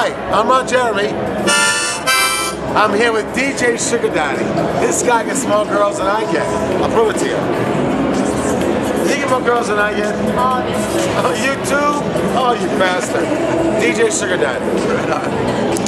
Hi, I'm Ron Jeremy. I'm here with DJ Sugar Daddy. This guy gets more girls than I get. I'll prove it to you. You get more girls than I get? Obviously. Oh, you too? Oh, you bastard. DJ Sugar Daddy.